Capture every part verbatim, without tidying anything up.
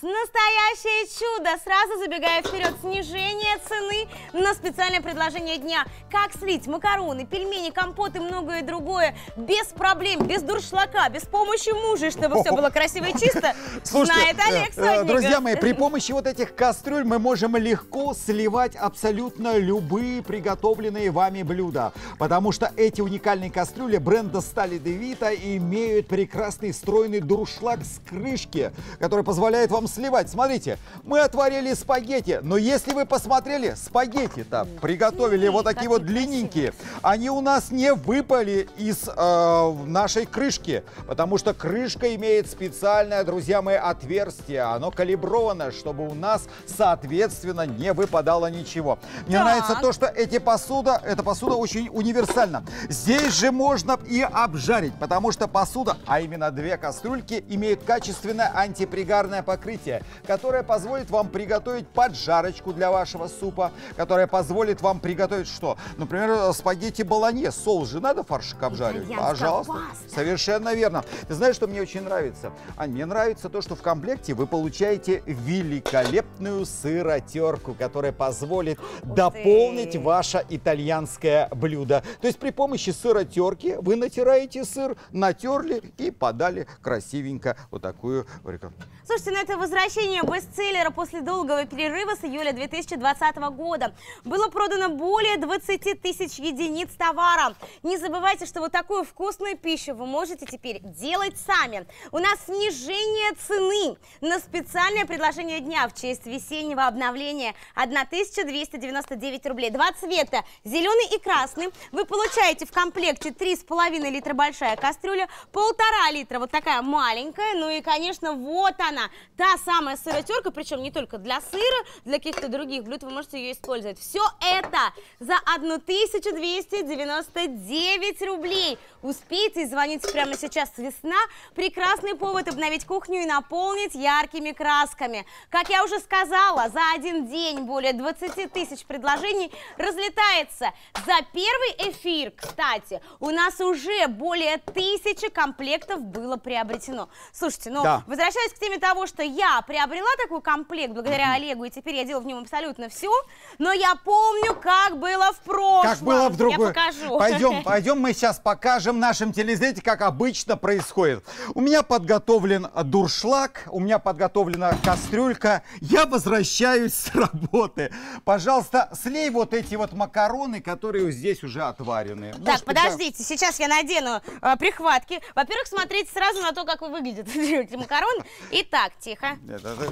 настоящее чудо! Сразу забегая вперед, снижение цены на специальное предложение дня. Как слить макароны, пельмени, компот и многое другое без проблем, без дуршлака, без помощи мужа, чтобы все было красиво и чисто, Слушайте, знает Олег Сотников. Друзья мои, при помощи вот этих кастрюль мы можем легко сливать абсолютно любые приготовленные вами блюда, потому что эти уникальные кастрюли бренда Стали де Вита имеют прекрасный встроенный дуршлаг с крышки, который позволяет вам сливать. Смотрите, мы отварили спагетти, но если вы посмотрели, спагетти-то приготовили вот такие вот длинненькие, они у нас не выпали из э, нашей крышки, потому что крышка имеет специальное, друзья мои, отверстие, оно калибровано, чтобы у нас, соответственно, не выпадало ничего. Мне так. нравится то, что эти посуда, эта посуда очень универсальна. Здесь же можно и обжарить, потому что посуда, а именно две кастрюльки, имеют качественное антипригарное покрытие, которое позволит вам приготовить поджарочку для вашего супа, которое позволит вам приготовить что? Например, спагетти болоньез. Соус же надо фаршик обжаривать? Пожалуйста. Паста. Совершенно верно. Ты знаешь, что мне очень нравится? Ань, мне нравится то, что в комплекте вы получаете великолепную сыротерку, которая позволит дополнить ты. ваше итальянское блюдо. То есть при помощи сыротерки вы натираете сыр, натерли и подали красивенько вот такую рекламу. Слушайте, ну это возвращение бестселлера после долгого перерыва с июля две тысячи двадцатого года. Было продано более двадцати тысяч единиц товара. Не забывайте, что вот такую вкусную пищу вы можете теперь делать сами. У нас снижение цены на специальное предложение дня в честь весеннего обновления. тысяча двести девяносто девять рублей. Два цвета, зеленый и красный. Вы получаете в комплекте три с половиной литра большая кастрюля, полтора литра вот такая маленькая. Ну и, конечно, вот она. Та самая сыротерка, причем не только для сыра, для каких-то других блюд вы можете ее использовать. Все это за тысячу двести девяносто девять рублей. Успейте и звоните прямо сейчас. Весна – прекрасный повод обновить кухню и наполнить яркими красками. Как я уже сказала, за один день более двадцати тысяч предложений разлетается. За первый эфир, кстати, у нас уже более тысячи комплектов было приобретено. Слушайте, ну, да. Возвращаясь к теме того, что я приобрела такой комплект благодаря Олегу, и теперь я делаю в нем абсолютно все, но я помню, как было в прошлом. Как было в другой. Я покажу. Пойдем, пойдем, мы сейчас покажем нашим телезрителям, как обычно происходит. У меня подготовлен дуршлаг, у меня подготовлена кастрюлька. Я возвращаюсь с работы. Пожалуйста, слей вот эти вот макароны, которые здесь уже отварены. Так, Может, подождите, да... сейчас я надену э, прихватки. Во-первых, смотрите сразу на то, как вы выглядят эти макароны. Итак, тихо. Это, это...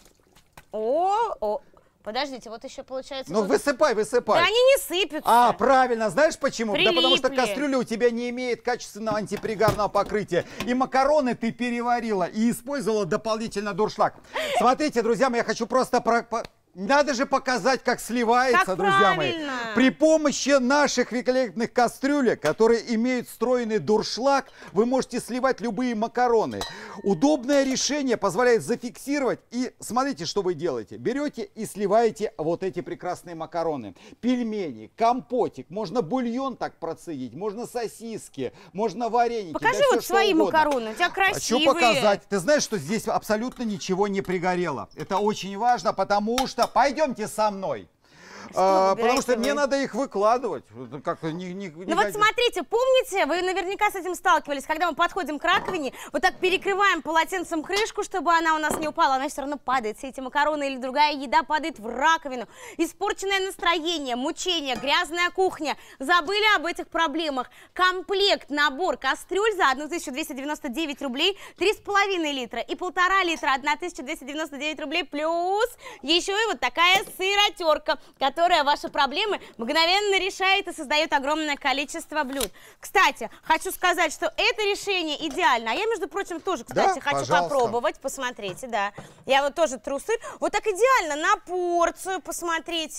О, о. Подождите, вот еще получается... Ну, вот... высыпай, высыпай. Да они не сыпятся. А, правильно. Знаешь почему? Прилипли. Да потому что кастрюля у тебя не имеет качественного антипригарного покрытия. И макароны ты переварила и использовала дополнительно дуршлаг. Смотрите, друзья мои, я хочу просто... Про... Надо же показать, как сливается, как друзья правильно. мои. При помощи наших великолепных кастрюлек, которые имеют встроенный дуршлаг, вы можете сливать любые макароны. Удобное решение позволяет зафиксировать. И смотрите, что вы делаете. Берете и сливаете вот эти прекрасные макароны. Пельмени, компотик, можно бульон так процедить, можно сосиски, можно вареники. Покажи да вот свои угодно. макароны, у тебя красивые. Хочу показать. Ты знаешь, что здесь абсолютно ничего не пригорело. Это очень важно, потому что... Пойдемте со мной. А, потому что вы? Мне надо их выкладывать. Как не, не, ну не вот смотрите, помните, вы наверняка с этим сталкивались, когда мы подходим к раковине, вот так перекрываем полотенцем крышку, чтобы она у нас не упала, она все равно падает. Все эти макароны или другая еда падает в раковину. Испорченное настроение, мучение, грязная кухня. Забыли об этих проблемах. Комплект, набор кастрюль за тысячу двести девяносто девять рублей, три с половиной литра и полтора литра, тысяча двести девяносто девять рублей, плюс еще и вот такая сыротерка, которая которая ваши проблемы мгновенно решает и создает огромное количество блюд. Кстати, хочу сказать, что это решение идеально. А я, между прочим, тоже, кстати, да? хочу Пожалуйста. попробовать. Посмотрите, да. Я вот тоже тру сыр. Вот так идеально на порцию, посмотрите.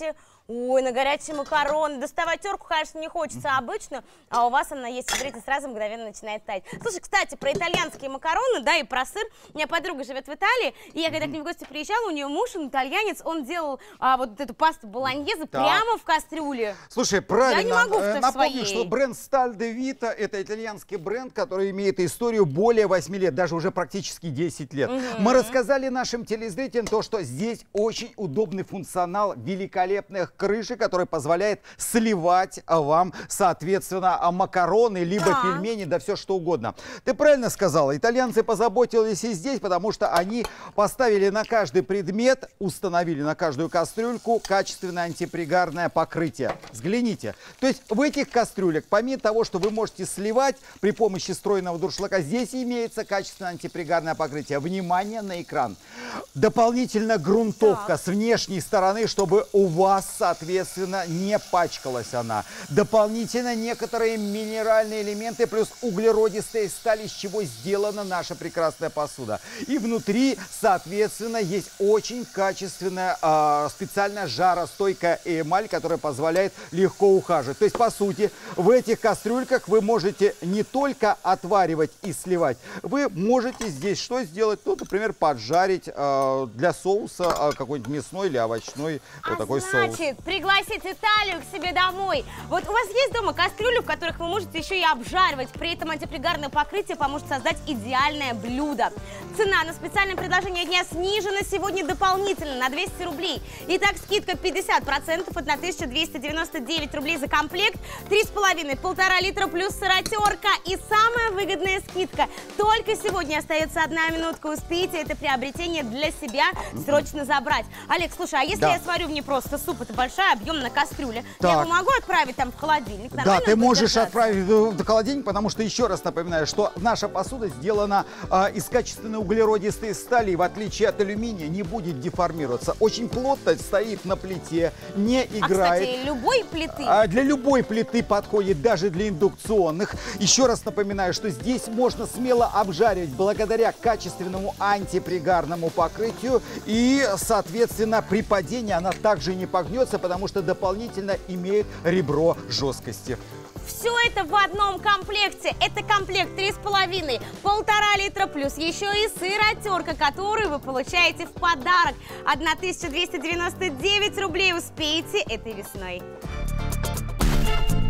Ой, на горячие макароны. Доставать терку, конечно, не хочется обычно, а у вас она есть, смотрите, сразу мгновенно начинает таять. Слушай, кстати, про итальянские макароны, да, и про сыр. У меня подруга живет в Италии, и я когда к ним в гости приезжала, у нее муж, он итальянец, он делал а, вот эту пасту болоньезе прямо в кастрюле. Слушай, правильно. Я не могу в Напомню, своей. что бренд Сталь де Вита — это итальянский бренд, который имеет историю более восьми лет, даже уже практически десять лет. Угу. Мы рассказали нашим телезрителям то, что здесь очень удобный функционал великолепных крышек, который позволяет сливать вам, соответственно, макароны, либо да. пельмени, да все что угодно. Ты правильно сказала, итальянцы позаботились и здесь, потому что они поставили на каждый предмет, установили на каждую кастрюльку качественное антипригарное покрытие. Взгляните. То есть в этих кастрюлях, помимо того, что вы можете сливать при помощи встроенного дуршлака, здесь имеется качественное антипригарное покрытие. Внимание на экран. Дополнительно грунтовка так. с внешней стороны, чтобы у вас, соответственно, не пачкалась она. Дополнительно некоторые минеральные элементы плюс углеродистая сталь, из чего сделана наша прекрасная посуда. И внутри, соответственно, есть очень качественная э, специальная жаростойкая эмаль, которая позволяет легко ухаживать. То есть, по сути, в этих кастрюльках вы можете не только отваривать и сливать, вы можете здесь что сделать? Ну, например, поджарить э, для соуса э, какой-нибудь мясной или овощной а вот такой значит, соус. пригласить Италию к себе домой. Вот у вас есть дома кастрюли, в которых вы можете еще и обжаривать. При этом антипригарное покрытие поможет создать идеальное блюдо. Цена на специальное предложение дня снижена сегодня дополнительно на двести рублей. Итак, скидка пятьдесят процентов, это на тысячу двести девяносто девять рублей за комплект, три с половиной, полтора литра плюс сыротерка. И самая выгодная скидка. Только сегодня остается одна минутка. Успейте это приобретение для себя срочно забрать. Олег, слушай, а если да. я сварю мне просто суп, это большая объемная кастрюля, так. я его могу отправить там в холодильник? Да, ты можешь отправить в холодильник, потому что, еще раз напоминаю, что наша посуда сделана э, из качественной углеродистой стали, и в отличие от алюминия не будет деформироваться. Очень плотно стоит на плите, не играет. А, кстати, любой плиты? А, для любой плиты подходит, даже для индукционных. Еще раз напоминаю, что здесь можно смело обжаривать благодаря качественному антипригарному покрытию, и, соответственно, при падении она также не погнется, потому что дополнительно имеет ребро жесткости. Все это в одном комплекте. Это комплект три с половиной, полтора литра плюс еще и сыротерка, которую вы получаете в подарок. тысяча двести девяносто девять рублей. Успеете этой весной.